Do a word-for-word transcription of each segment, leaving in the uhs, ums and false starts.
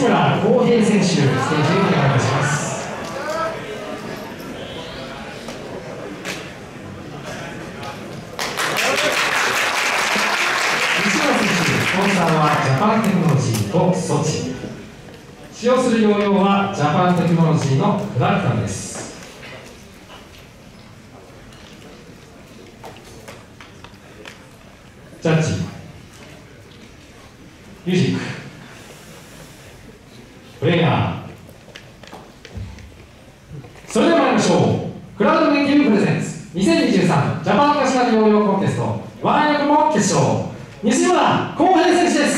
村航平選手、ステージへお願いいたします。西村選手、スポンサーはジャパンテクノロジーとソチ。使用するヨーヨーはジャパンテクノロジーのフラッカンです。ジャッジミュージックプレイヤー、それでは参りましょう。クラウド研究プレゼンツにせんにじゅうさんジャパンカシマリヨーヨーコンテストワンエクモ決勝、西村航平選手です。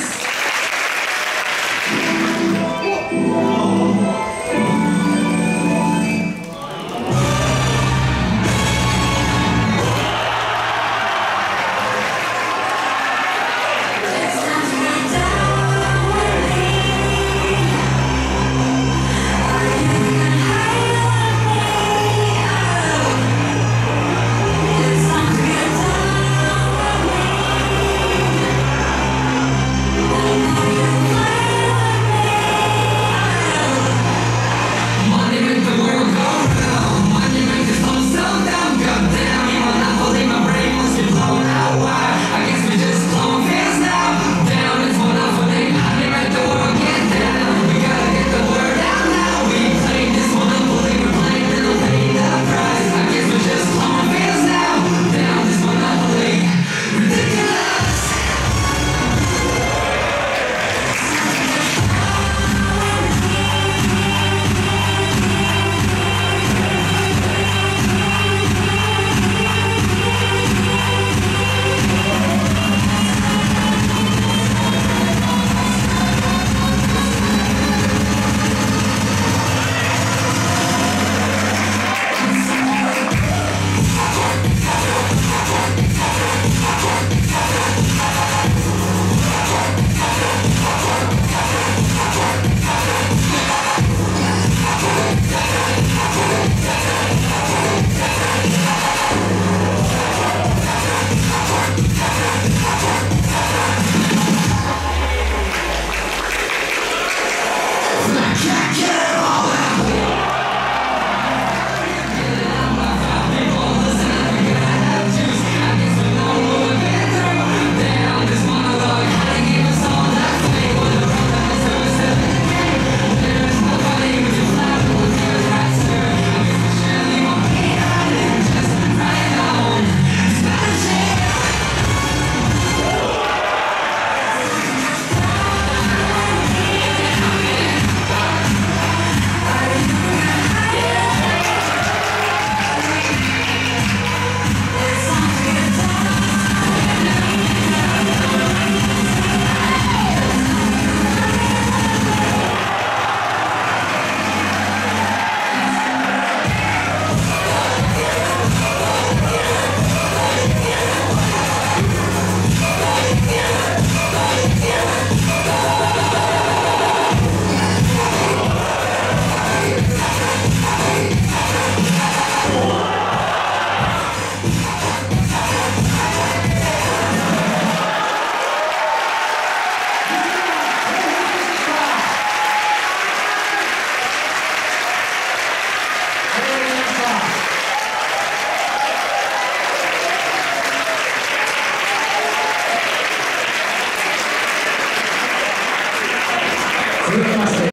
続きまして